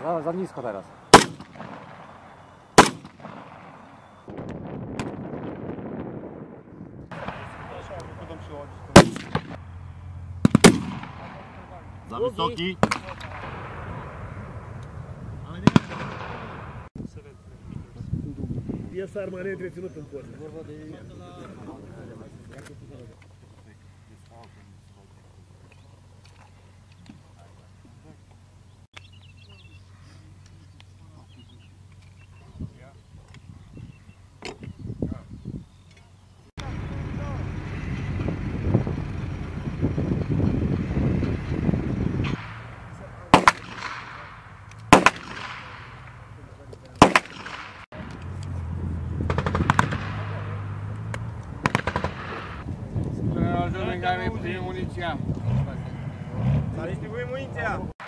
Za nisko teraz. Za wysoki. Piesa arma neîntreținută în poză. Venga, muniția. S-a distribuit muniția!